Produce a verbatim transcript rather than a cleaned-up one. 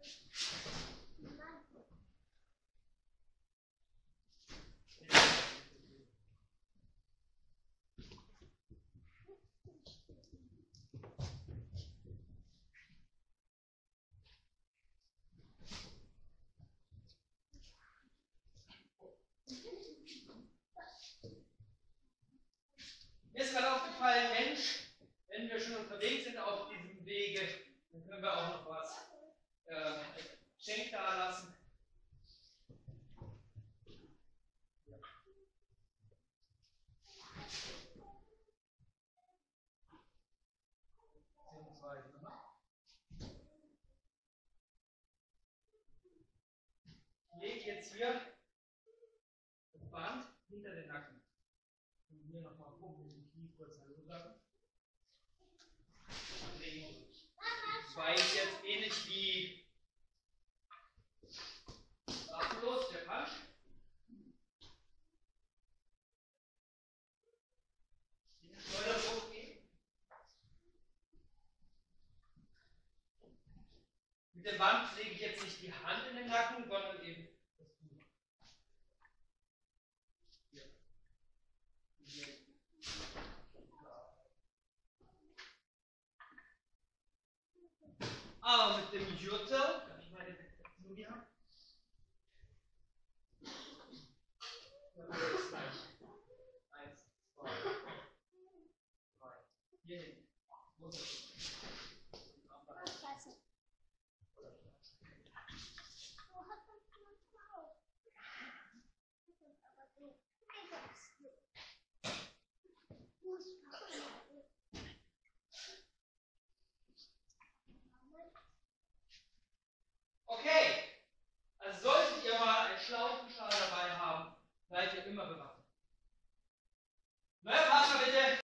Mir ist gerade aufgefallen, Mensch, wenn wir schon unterwegs sind auf diesem Wege, dann können wir auch noch was äh, Geschenk da lassen. Ja. Beziehungsweise, ne? Ich lege jetzt hier das Band hinter den Nacken. Und hier nochmal gucken, wie die Knie kurz Hallo sagen. Das war jetzt ähnlich wie waffenlos, der Punch. Soll das so gehen? Mit dem Band lege ich jetzt nicht die Hand in den Nacken, sondern eben das Tuch. Hier. Hier. Aber mit dem Jute, kann ich meine Detektion hier haben? Dann wird es gleich. Eins, zwei, drei. Hier hin. Muss